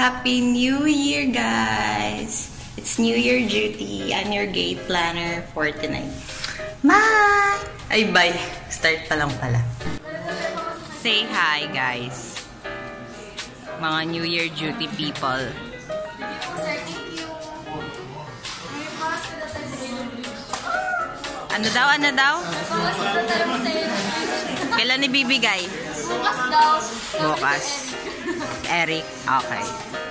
Happy New Year, guys! It's New Year duty. I'm your gate planner for tonight. Bye! Ay, bye. Start pa lang pala. Say hi, guys. Mga New Year duty people. Ano daw? Ano daw? Kailan ibibigay? Bukas daw. Bukas. Eric. Okay.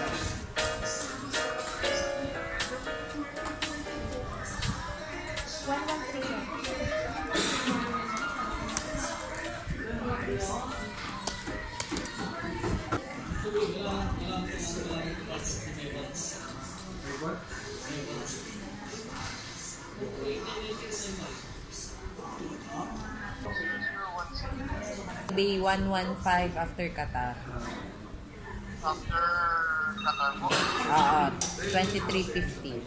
Day 115 after Qatar. After Qatar mo? 23:50.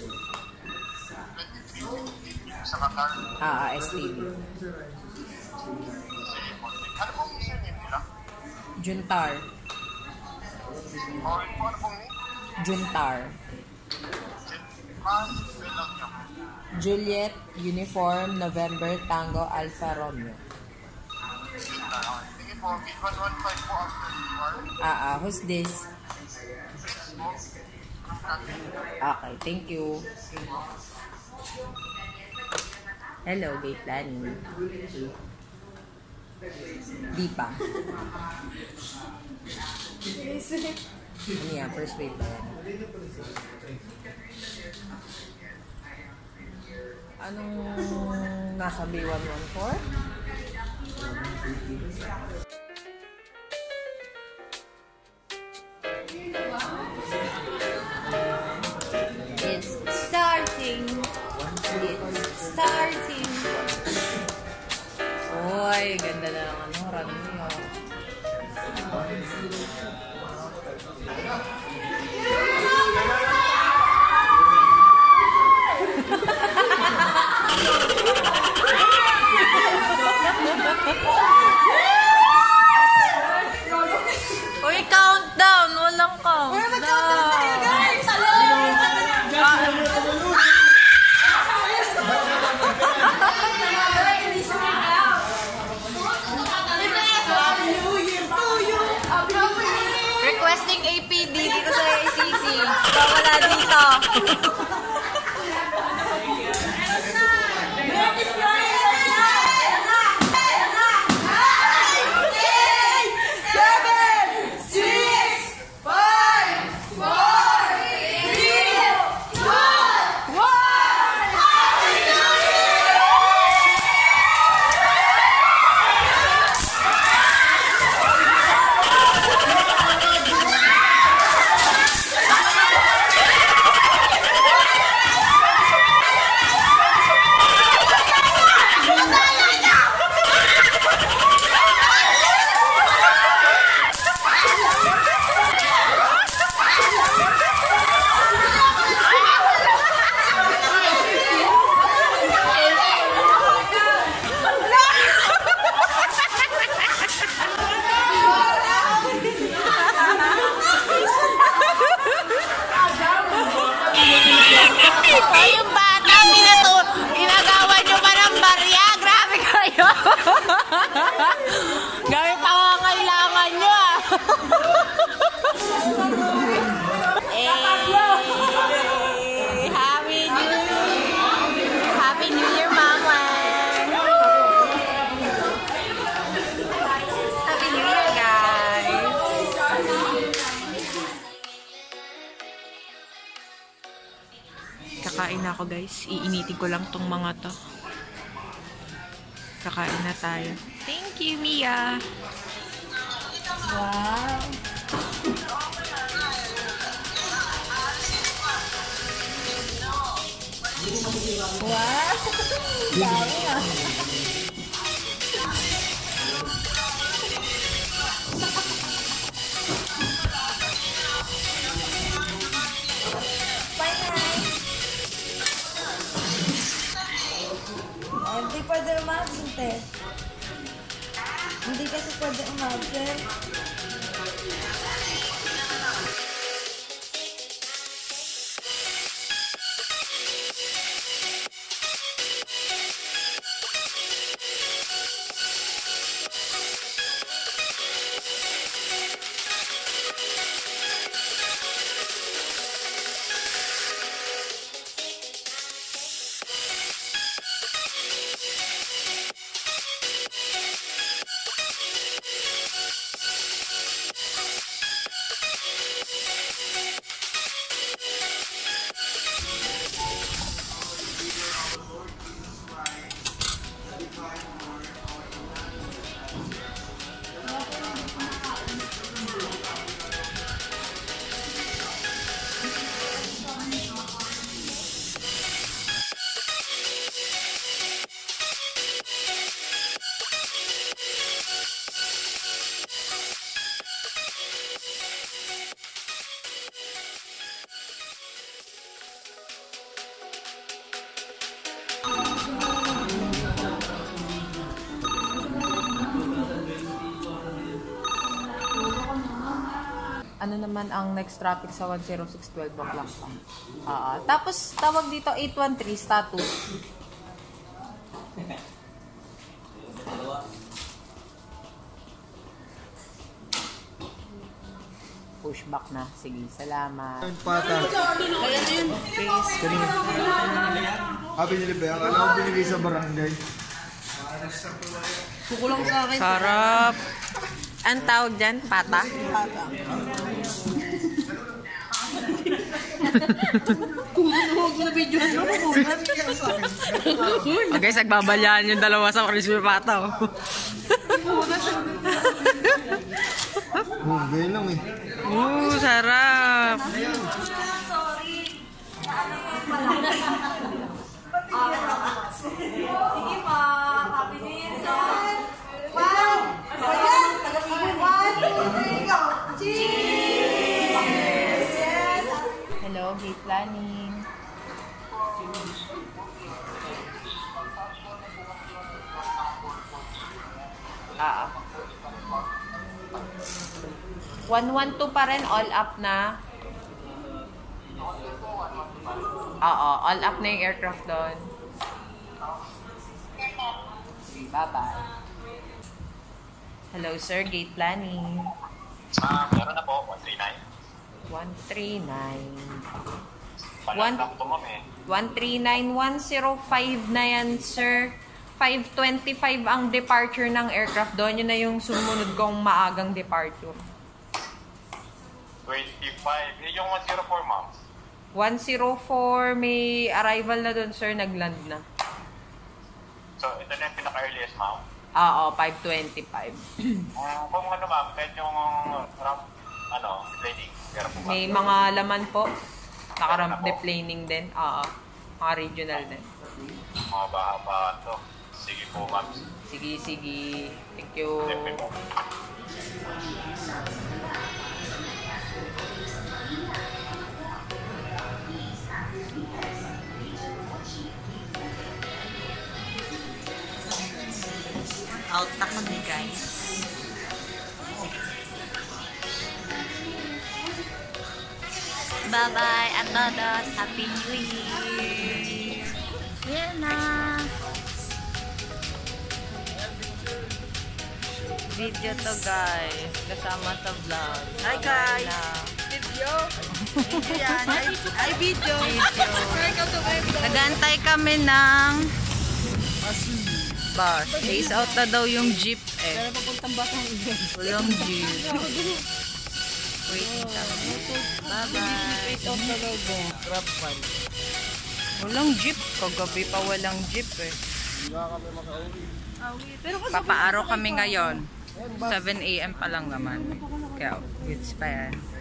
23 sa Qatar? STB. Ano pong username nila? Juntar. Ano pong name? Juntar. Spell lang niyo. Juliet, Uniform, November, Tango, Alpha, Romeo. Sige po, 115 po after Qatar. Who's this? Okay, thank you. Hello, gate planning. Di pa. Ano yan? First wave ba yan? Anong nasa B114? It's starting. It's starting. Oy, ganda na ng run niyo. Uy, countdown! Walang countdown! Uy, mag-countdown tayo, guys! Requesting APD dito sa ACC. Wala dito. Yung bata, ginagawa nyo pa ng barya. Grabe kayo. Gamit pangangailangan nyo Happy New Year. Happy New Year, Mama. Happy New Year, guys. Kakain na ako, guys. Iinitin ko lang tong mga to. Kakain na tayo. Thank you, Mia. Wow! Wow! Dami ah! Hindi pwede umabsent eh. Hindi kasi pwede umabsent. naman ang next traffic sa 10612 o'clock pa. Tapos, tawag dito 813 status. Pushback na. Sige, salamat. Pata. Kaya na yun, please. Binili ba yan? Alam ko binili sa barangay. Kukulang sa akin. Sarap. Ang tawag dyan? Pata? Huwag na video nyo. Okay, nagbabalaan yung dalawa sa crispy pata. Ganyan lang eh. Sarap. Sige pa. Happy New Year, son. Wow! Ayan! Cheers! Yes! Hello, gate planning. Ah. 112 pa rin, all up na. Oo, all up na yung aircraft doon. Bye-bye. Hello, sir. Gate planning. Meron na po, 139. 139. Palang lang ito, ma'am eh. 139-105 na yan, sir. 5:25 ang departure ng aircraft doon. Yun na yung sumunod kong maagang departure. 25. Yung 104, ma'am. 104, may arrival na doon, sir. Nagland na. So, ito na yung pinaka-earliest, ma'am. Oo, 5:25. Kung ano, ma'am, kahit yung ramp, deplaning. Pero po, May mga laman po. Naka-ramp deplaning din. Oo. Mga regional din. mga baha-baha to. Sige po, ma'am. Sige, sige. Thank you. Siyempre po. Out na kami, guys. Bye-bye a todos. Happy New Year. Yan na. Video to, guys. Kasama sa vlog. Hi, guys. Video? Video yan. Ay, video. Nagantay kami ng bus. Chase out na daw yung jeep eh. Pero papuntang bus ang walang jeep. Waiting kami. Bye-bye. Chase out na daw ba? Grab fun. Walang jeep. Kagabi pa walang jeep eh. Papaaraw kami ngayon. 7 AM pa lang naman. Kaya, goods pa yan.